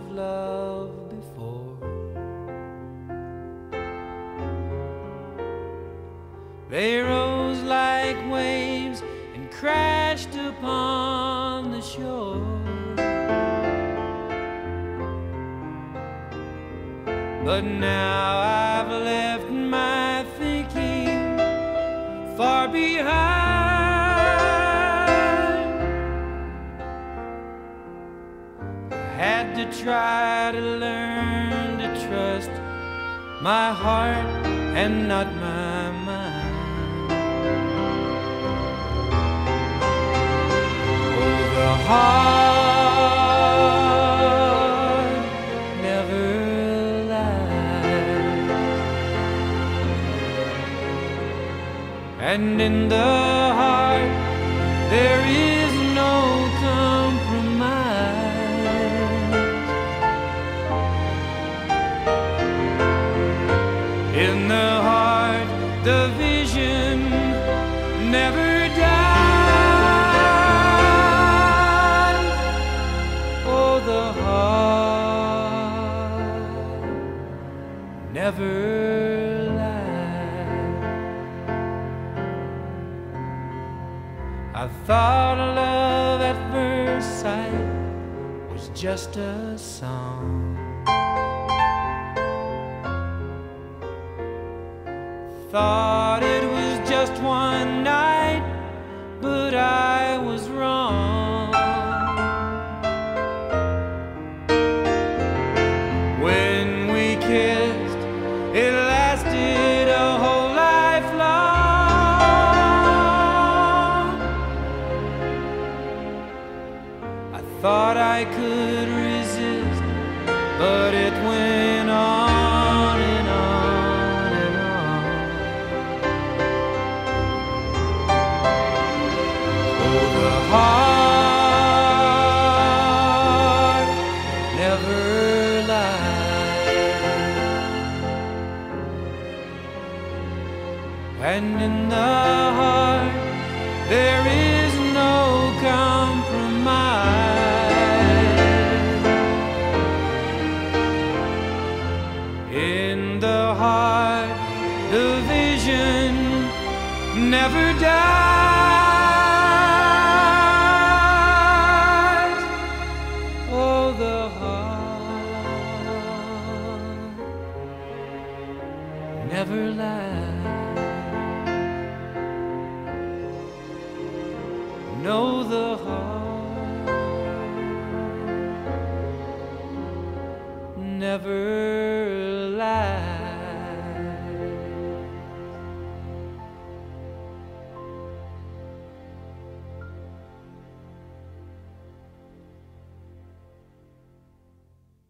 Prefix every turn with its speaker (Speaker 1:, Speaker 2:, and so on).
Speaker 1: of love before. They rose like waves and crashed upon the shore. But now I've left my thinking far behind. I had to try to learn to trust my heart and not my mind. Oh, the heart never lies, and in the heart there is no compromise. In the heart the vision never dies. Oh, the heart never lies. I thought love at first sight was just a song. Thought it was just one night, but I was wrong. When we kissed, it lasted a whole life long. I thought I could resist, but it went on and on and on. Oh, the heart never lies, and in the heart there is no compromise. In the heart the vision never dies. Oh, the heart never lies. No, the heart never